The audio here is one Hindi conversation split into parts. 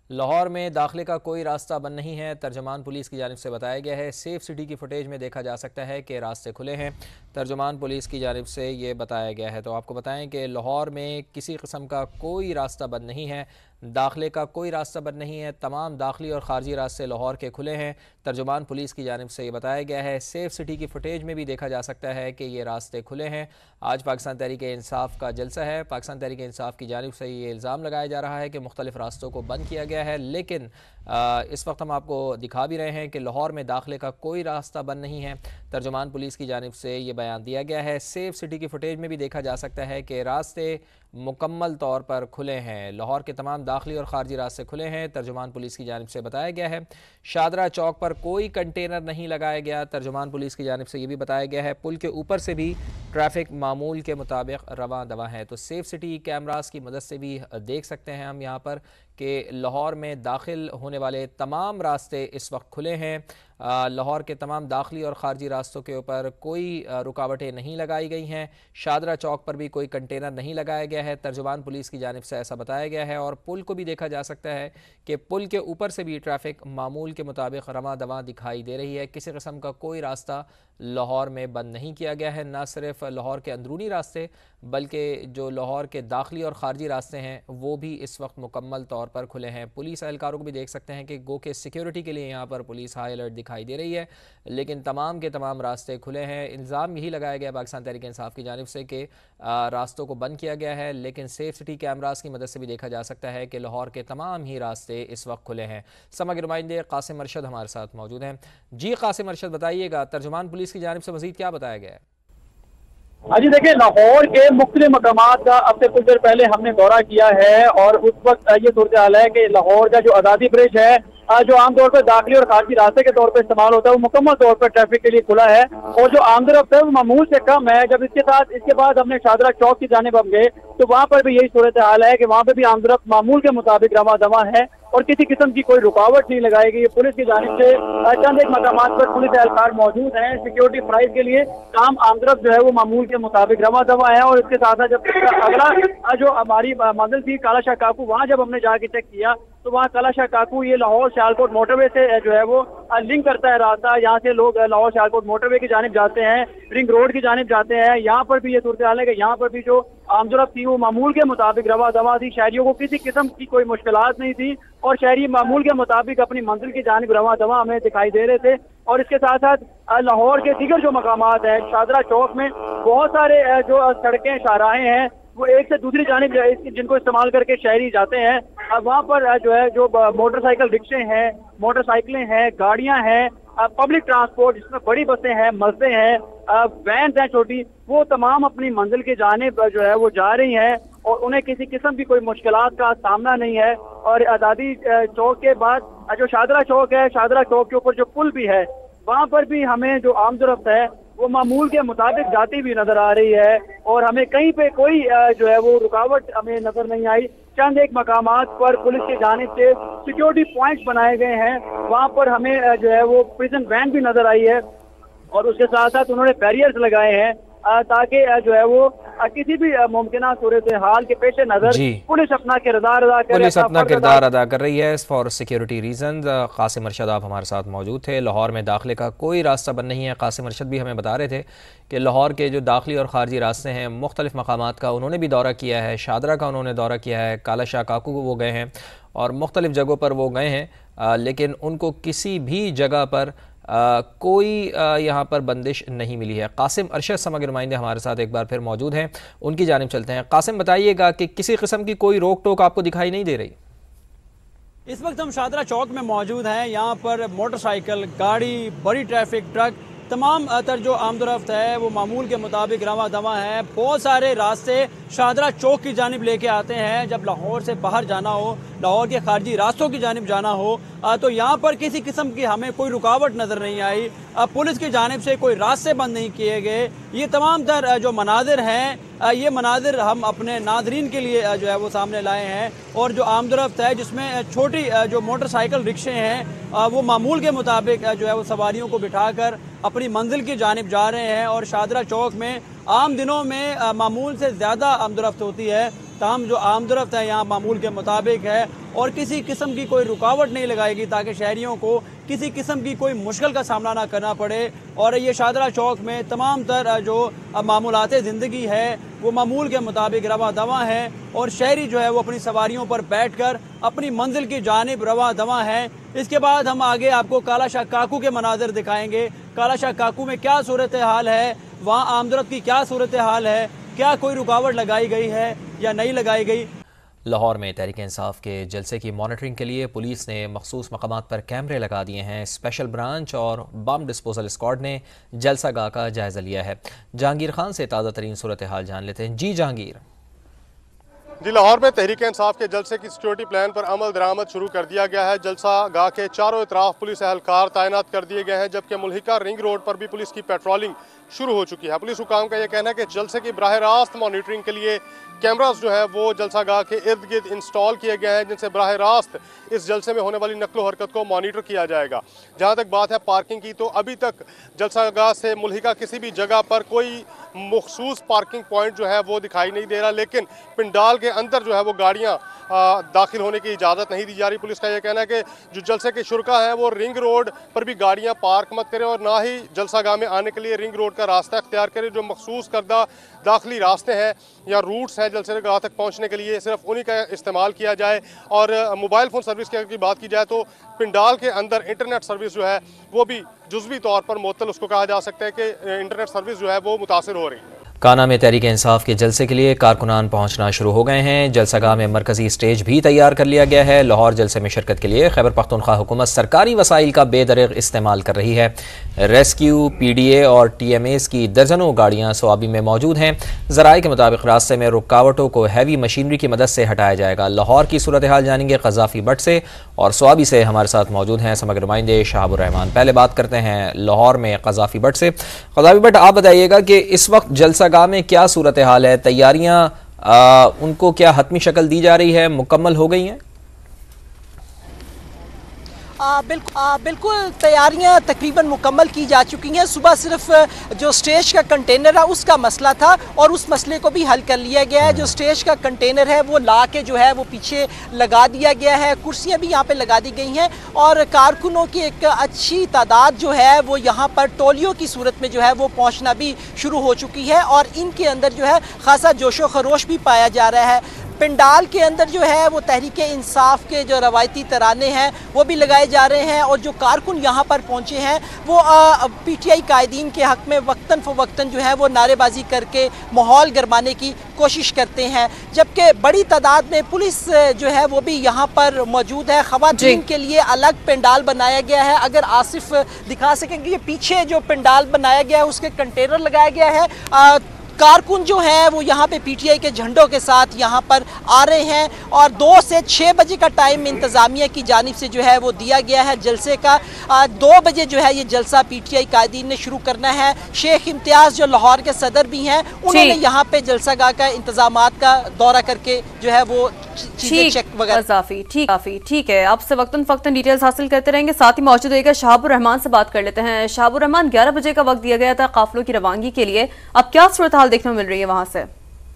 लाहौर में दाखिले का कोई रास्ता बंद नहीं है, तर्जुमान पुलिस की जानिब से बताया गया है। सेफ सिटी की फुटेज में देखा जा सकता है कि रास्ते खुले हैं। तर्जुमान पुलिस की जानिब से ये बताया गया है। तो आपको बताएं कि लाहौर में किसी किस्म का कोई रास्ता बंद नहीं है, दाखिले का कोई रास्ता बंद नहीं है। तमाम दाखिली और खारजी रास्ते लाहौर के खुले हैं। तर्जुमान पुलिस की जानिब से ये बताया गया है। सेफ सिटी की फुटेज में भी देखा जा सकता है कि ये रास्ते खुले हैं। आज पाकिस्तान तहरीक इंसाफ का जलसा है। पाकिस्तान तहरीक इंसाफ की जानिब से ये इल्ज़ाम लगाया जा रहा है कि मुख्तलिफ रास्तों को बंद किया गया है, लेकिन इस वक्त हम आपको दिखा भी रहे हैं कि लाहौर में दाखिले का कोई रास्ता बंद नहीं है। तर्जुमान पुलिस की जानिब से ये बयान दिया गया है। सेफ सिटी की फुटेज में भी देखा जा सकता है कि रास्ते मुकम्मल तौर पर खुले हैं। लाहौर के तमाम दाखिली और खारजी रास्ते खुले हैं। तर्जुमान पुलिस की जानिब से बताया गया है। शादरा चौक पर कोई कंटेनर नहीं लगाया गया। तर्जुमान पुलिस की जानिब से ये भी बताया गया है। पुल के ऊपर से भी ट्रैफिक मामूल के मुताबिक रवां दवा है। तो सेफ सिटी कैमरास की मदद से भी देख सकते हैं हम यहाँ पर कि लाहौर में दाखिल होने वाले तमाम रास्ते इस वक्त खुले हैं। लाहौर के तमाम दाखिली और खारजी रास्तों के ऊपर कोई रुकावटें नहीं लगाई गई हैं। शादरा चौक पर भी कोई कंटेनर नहीं लगाया गया है। तर्जुमान पुलिस की जानिब से ऐसा बताया गया है। और पुल को भी देखा जा सकता है कि पुल के ऊपर से भी ट्रैफिक मामूल के मुताबिक रवां दवा दिखाई दे रही है। किसी किस्म का कोई रास्ता लाहौर में बंद नहीं किया गया है। न सिर्फ लाहौर के अंदरूनी रास्ते बल्कि जो लाहौर के दाखिली और खारजी रास्ते हैं वो भी इस वक्त मुकम्मल तौर पर खुले हैं। पुलिस एहलकारों को भी देख सकते हैं कि गो के सिक्योरिटी के लिए यहाँ पर पुलिस हाई अलर्ट दिखाई दे रही है, लेकिन तमाम के तमाम रास्ते खुले हैं। इल्ज़ाम यही लगाया गया पाकिस्तान तहरीक इंसाफ की जानिब से कि रास्तों को बंद किया गया है, लेकिन सेफ सिटी कैमरास की मदद से भी देखा जा सकता है कि लाहौर के तमाम ही रास्ते इस वक्त खुले हैं। समा के नुमाइंदे कासिम अरशद हमारे साथ मौजूद हैं। जी कासिम अरशद, बताइएगा तर्जुमान पुलिस की जानिब से मज़ीद क्या बताया गया है? हाँ जी, देखिए लाहौर के मुख्तलिफ मकामात का अब से कुछ देर पहले हमने दौरा किया है और उस वक्त ये सूरत हाल है कि लाहौर का जो आज़ादी ब्रिज है जो आमतौर पर दाखिली और खारजी रास्ते के तौर पर इस्तेमाल होता है वो मुकम्मल तौर पर ट्रैफिक के लिए खुला है और जो आमदरफ्त है वो मामूल से कम है। जब इसके बाद हमने शादरा चौक की जानिब हम गए तो वहाँ पर भी यही सूरत हाल है कि वहाँ पर भी आमदरफ्त मामूल के मुताबिक रवा दवा है और किसी किस्म की कोई रुकावट नहीं लगाई गई। पुलिस की जानिब से चंद एक मकामात पर पुलिस एहलकार मौजूद हैं सिक्योरिटी प्राइस के लिए। काम आमदरफ्त जो है वो मामूल के मुताबिक रवा दवा है। और इसके साथ साथ जब अगला जो हमारी मंजिल थी काला शाह काकू, वहाँ जब हमने जाके चेक किया तो वहाँ काला शाह काकू ये लाहौर सियालकोट मोटरवे से जो है वो लिंक करता है रास्ता। यहाँ से लोग लाहौर सियालकोट मोटरवे की जानिब जाते हैं, रिंग रोड की जानिब जाते हैं। यहाँ पर भी ये सूरत हाल है कि यहाँ पर भी जो आमदरफ्त थी वो मामूल के मुताबिक रवा दवा थी। शहरियों को किसी किस्म की कोई मुश्किलात नहीं थी और शहरी मामूल के मुताबिक अपनी मंजिल की जानिब रवा दवा हमें दिखाई दे रहे थे। और इसके साथ साथ लाहौर के दीगर जो मकामात है, शादरा चौक में बहुत सारे जो सड़कें शाहराहें हैं वो एक से दूसरी जानिब जिनको इस्तेमाल करके शहरी जाते हैं। अब वहाँ पर जो है जो मोटरसाइकिल रिक्शे हैं, मोटरसाइकिलें हैं, गाड़ियाँ हैं, पब्लिक ट्रांसपोर्ट जिसमें बड़ी बसें हैं, मस्जिदें हैं, वैन हैं छोटी, वो तमाम अपनी मंजिल की जानिब जो है वो जा रही हैं और उन्हें किसी किस्म की कोई मुश्किलात का सामना नहीं है। और आज़ादी चौक के बाद जो शादरा चौक है, शादरा चौक के ऊपर जो पुल भी है वहाँ पर भी हमें जो आमदरफ्त है वो मामूल के मुताबिक जाती भी नजर आ रही है और हमें कहीं पे कोई जो है वो रुकावट हमें नजर नहीं आई। चंद एक मकामात पर पुलिस की जानिब से सिक्योरिटी पॉइंट्स बनाए गए हैं, वहाँ पर हमें जो है वो प्रिजन वैन भी नजर आई है और उसके साथ साथ उन्होंने बैरियर्स लगाए हैं ताकि जो है वो किसी भी मुमकिन सूरत हाल के पेश नजर पुलिस अपना किरदार अदा कर रही है for security reason. Qasim Arshad आप हमारे साथ मौजूद थे। लाहौर में दाखिले का कोई रास्ता बंद नहीं है। कासिम अरशद भी हमें बता रहे थे कि लाहौर के जो दाखिली और खारजी रास्ते हैं मुख्तलिफ मकामात का उन्होंने भी दौरा किया है। शादरा का उन्होंने दौरा किया है, काला शाह काकू को वो गए हैं और मुख्तलिफ जगहों पर वो गए हैं, लेकिन उनको किसी भी जगह पर कोई यहाँ पर बंदिश नहीं मिली है। कासिम अरशद समग्र नुमाइंदे हमारे साथ एक बार फिर मौजूद हैं, उनकी जानिब चलते हैं। कासिम, बताइएगा कि किसी किस्म की कोई रोक टोक आपको दिखाई नहीं दे रही? इस वक्त हम शादरा चौक में मौजूद हैं। यहाँ पर मोटरसाइकिल, गाड़ी, बड़ी ट्रैफिक, ट्रक, तमाम तर जो आमदरफ्त है वो मामूल के मुताबिक रवा दवा है। बहुत सारे रास्ते शादरा चौक की जानिब लेके आते हैं जब लाहौर से बाहर जाना हो, लाहौर के खारजी रास्तों की जानिब जाना हो तो यहाँ पर किसी किस्म की हमें कोई रुकावट नज़र नहीं आई। पुलिस की जानिब से कोई रास्ते बंद नहीं किए गए। ये तमाम तर जो मनाजिर हैं ये मनाजिर हम अपने नाजरीन के लिए जो है वो सामने लाए हैं। और जो आमदरफ्त है जिसमें छोटी जो मोटरसाइकिल रिक्शे हैं वो मामूल के मुताबिक जो है वो सवारियों को बिठाकर अपनी मंजिल की जानिब जा रहे हैं। और शादरा चौक में आम दिनों में मामूल से ज़्यादा आमदरफ्त होती है ताहम जो आमदरफ्त है यहाँ मामूल के मुताबिक है और किसी किस्म की कोई रुकावट नहीं लगाएगी ताकि शहरियों को किसी किस्म की कोई मुश्किल का सामना ना करना पड़े। और ये शाहदरा चौक में तमाम तर जो मामूलात ज़िंदगी है वो मामूल के मुताबिक रवा दवा है और शहरी जो है वो अपनी सवारियों पर बैठ कर अपनी मंजिल की जानिब रवा दवा है। इसके बाद हम आगे आपको काला शाह काकू के मनाजिर दिखाएंगे। काला शाह काकू में क्या सूरत हाल है, वहाँ आमदरफ्त की क्या सूरत हाल है, क्या कोई रुकावट लगाई गई है या नहीं लगाई गई। लाहौर में तहरीक इंसाफ के जलसे की मॉनिटरिंग के लिए पुलिस ने मखसूस मकामात पर कैमरे लगा दिए हैं। स्पेशल ब्रांच और बम डिस्पोजल स्क्वाड ने जलसा गाह का जायजा लिया है। जहांगीर खान से ताज़ा तरीन सूरत हाल जान लेते हैं। जी जहांगीर। जी, लाहौर में तहरीक इंसाफ के जलसे की सिक्योरिटी प्लान पर अमल दरामद शुरू कर दिया गया है। जलसा गाह के चारों तरफ पुलिस एहलकार तैनात कर दिए गए हैं, जबकि मुल्हिका रिंग रोड पर भी पुलिस की पेट्रोलिंग शुरू हो चुकी है। पुलिस हुकाम का यह कहना है कि जलसे की बराह रास्त मॉनिटरिंग के लिए कैमरास जो है वो जलसा गाह के इर्द गिर्द इंस्टॉल किए गए हैं, जिनसे बराह रास्त इस जलसे में होने वाली नकलो हरकत को मॉनिटर किया जाएगा। जहाँ तक बात है पार्किंग की, तो अभी तक जलसा गाह से मुल्हिका किसी भी जगह पर कोई मखसूस पार्किंग पॉइंट जो है वो दिखाई नहीं दे रहा, लेकिन पिंडाल के अंदर जो है वो गाड़ियाँ दाखिल होने की इजाज़त नहीं दी जा रही। पुलिस का यह कहना है कि जो जलसे के शुरका हैं वो रिंग रोड पर भी गाड़ियाँ पार्क मत करें और ना ही जलसा गाह में आने के लिए रिंग रोड का रास्ता अख्तियार करें। जो मखसूस करदा दाखिली रास्ते हैं या रूट्स हैं जलसे गाह तक पहुँचने के लिए, सिर्फ उन्हीं का इस्तेमाल किया जाए। और मोबाइल फ़ोन सर्विस की बात की जाए तो पिंडाल के अंदर इंटरनेट सर्विस जो है वो भी जुज़वी तौर पर मुअत्तल उसको कहा जा सकता है कि इंटरनेट सर्विस जो है वो मुतासिर हो रही है। काना में तहरीक इंसाफ के जलसे के लिए कारकुनान पहुंचना शुरू हो गए हैं। जलसागाह में मरकजी स्टेज भी तैयार कर लिया गया है। लाहौर जलसे में शिरकत के लिए खैबर पख्तूनख्वा हुकूमत सरकारी वसाइल का बेदरिग इस्तेमाल कर रही है। रेस्क्यू, PDA और TMAs की दर्जनों गाड़ियाँ स्वाबी में मौजूद हैं। ज़राए के मुताबिक रास्ते में रुकावटों को हैवी मशीनरी की मदद से हटाया जाएगा। लाहौर की सूरत हाल जानेंगे क़ज़ाफ़ी बट से, और स्वाबी से हमारे साथ मौजूद हैं समग्र नुमाइंदे शहाबुर रहमान। पहले बात करते हैं लाहौर में क़ज़ाफ़ी बट से। क़ज़ाफ़ी बट, आप बताइएगा कि इस वक्त जलसागाह में क्या सूरत हाल है? तैयारियां उनको क्या हतमी शक्ल दी जा रही है, मुकम्मल हो गई हैं? बिल्कुल तैयारियां तकरीबन मुकम्मल की जा चुकी हैं। सुबह सिर्फ जो स्टेज का कंटेनर है उसका मसला था और उस मसले को भी हल कर लिया गया है। जो स्टेज का कंटेनर है वो ला के जो है वो पीछे लगा दिया गया है। कुर्सियां भी यहाँ पे लगा दी गई हैं और कारकुनों की एक अच्छी तादाद जो है वो यहाँ पर टोलियों की सूरत में जो है वो पहुँचना भी शुरू हो चुकी है और इनके अंदर जो है खासा जोशो खरोश भी पाया जा रहा है। पिंडाल के अंदर जो है वो तहरीक इंसाफ के जो रवायती तराने हैं वो भी लगाए जा रहे हैं और जो कारकुन यहाँ पर पहुँचे हैं वो PTI कायदीन के हक़ में वक्तन फ़वक्तन जो है वो नारेबाजी करके माहौल गरमाने की कोशिश करते हैं। जबकि बड़ी तादाद में पुलिस जो है वो भी यहाँ पर मौजूद है। ख़वातीन के लिए अलग पंडाल बनाया गया है। अगर आसिफ दिखा सकेंगे, ये पीछे जो पंडाल बनाया गया है उसके कंटेनर लगाया गया है। कारकुन जो हैं वो यहाँ पे PTI के झंडों के साथ यहाँ पर आ रहे हैं और 2 से 6 बजे का टाइम इंतज़ामिया की जानिब से जो है वो दिया गया है जलसे का। 2 बजे जो है ये जलसा PTI कायदीन ने शुरू करना है। शेख इम्तियाज़ जो लाहौर के सदर भी हैं उन्होंने यहाँ पे जलसागाह का इंतज़ामात का दौरा करके जो है वो चेक वगैरह। ठीक है, आपसे वक्तन फ़क्तन डिटेल्स हासिल करते रहेंगे। साथ ही मौजूद होगा शहाबुर रहमान से बात कर लेते हैं। शहाबुर रहमान, 11 बजे का वक्त दिया गया था काफिलों की रवानगी के लिए, अब क्या सूरत हाल देखने को मिल रही है वहां से?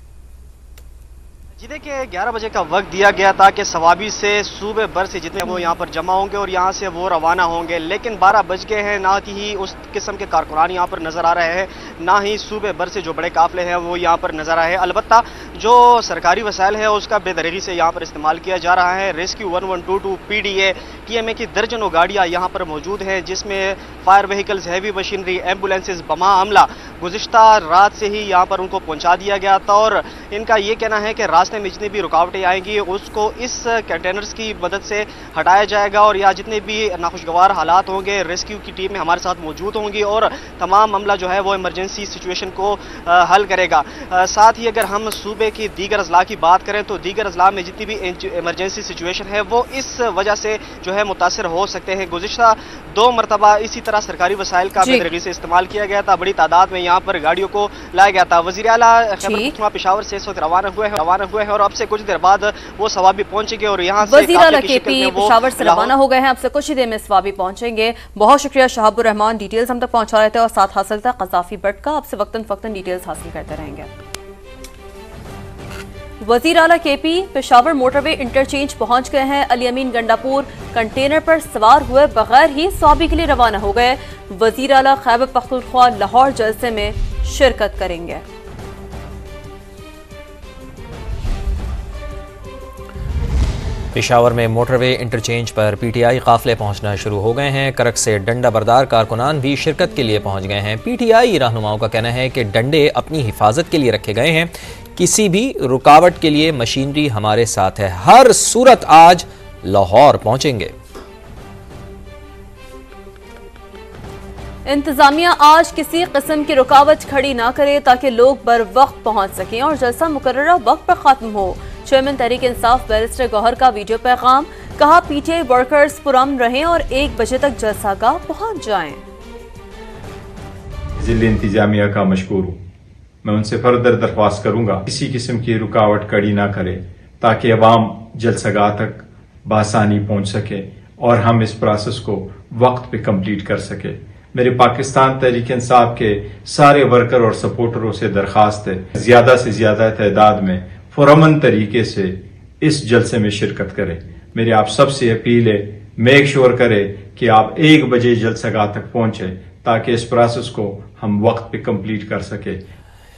जी देखिए, 11 बजे का वक्त दिया गया था कि सवाबी से सूबे भर से जितने वो यहाँ पर जमा होंगे और यहाँ से वो रवाना होंगे, लेकिन 12 बज गए हैं। ना ही उस किस्म के कारकुनान यहाँ पर नज़र आ रहे हैं, ना ही सूबे भर से जो बड़े काफिले हैं वो यहाँ पर नज़र आए हैं। अलबत्ता जो सरकारी वसाइल है उसका बेदरगी से यहाँ पर इस्तेमाल किया जा रहा है। रेस्क्यू 1122, PDA, TMA की दर्जनों गाड़ियाँ यहाँ पर मौजूद हैं, जिसमें fire vehicles, heavy machinery, ambulances, बमा अमला गुज़िश्ता रात से ही यहाँ पर उनको पहुँचा दिया गया था। और इनका ये कहना है कि रास्ते में जितनी भी रुकावटें आएंगी उसको इस कंटेनर्स की मदद से हटाया जाएगा और या जितने भी नाखुशगवार हालात होंगे रेस्क्यू की टीमें हमारे साथ मौजूद होंगी और तमाम मामला जो है वो इमरजेंसी सिचुएशन को हल करेगा। साथ ही अगर हम सूबे की दीगर अजला की बात करें तो दीगर अजला में जितनी भी इमरजेंसी सिचुएशन है वो इस वजह से जो है मुतासर हो सकते हैं। गुज़िश्ता 2 मरतबा इसी तरह सरकारी वसाइल का बेदरगी से इस्तेमाल किया गया था, बड़ी तादाद में यहाँ पर गाड़ियों को लाया गया था। वज़ीर आला खैबर पख्तूनख्वा पेशावर से इस वक्त रवाना हुए हैं और अब से कुछ देर बाद वो सवाबी पहुंचेंगे और यहाँ से वज़ीर आला KP पेशावर से रवाना हो गए हैं, अब से कुछ ही देर में सवाबी पहुंचेंगे। बहुत शुक्रिया शहाबुर रहमान, डिटेल्स हम तक पहुंचा रहे थे और साथ हासिल था क़ज़ाफ़ी बट का। आपसे वक्तन फ़क्तन डिटेल्स हासिल करते रहेंगे। वजीर आला केपी पेशावर मोटरवे इंटरचेंज पहुंच गए हैं। अली अमीन गंडापुर कंटेनर पर सवार हुए बगैर ही सौबी के लिए रवाना हो गए। वजीर आला खैबर पख्तूनख्वा लाहौर जलसे में शिरकत करेंगे। पेशावर में मोटरवे इंटरचेंज पर पीटीआई काफिले पहुंचना शुरू हो गए हैं। करक से डंडा बरदार कारकुनान भी शिरकत के लिए पहुंच गए हैं। पीटीआई रहनुमाओं का कहना है कि डंडे अपनी हिफाजत के लिए रखे गए हैं, किसी भी रुकावट के लिए मशीनरी हमारे साथ है, हर सूरत आज लाहौर पहुंचेंगे। इंतजामिया आज किसी किस्म की रुकावट खड़ी ना करे ताकि लोग बर वक्त पहुंच सकें और जलसा मुकर्ररा वक्त पर खत्म हो। चेयरमैन तहरीक इंसाफ बैरिस्टर गौहर का वीडियो पैगाम, कहा पीटीआई वर्कर्स पुरअमन रहें और 1 बजे तक जलसागाह पहुंच जाएं। जिले इंतजामिया का मशकूर हूँ। मैं उनसे फर्दर दरख्वास्त करूंगा किसी किस्म की रुकावट खड़ी ना करे ताकि अवाम जलसागाह तक बासानी पहुंच सके और हम इस प्रोसेस को वक्त पे कंप्लीट कर सके। मेरे पाकिस्तान तहरीक इंसाफ के सारे वर्कर और सपोर्टरों से दरख्वास्त है, ज्यादा से ज्यादा तादाद में पुरअमन तरीके से इस जलसे में शिरकत करें। मेरी आप सबसे अपील है, मेक श्योर करें कि आप 1 बजे जलसागाह तक पहुंचे ताकि इस प्रोसेस को हम वक्त पे कंप्लीट कर सके।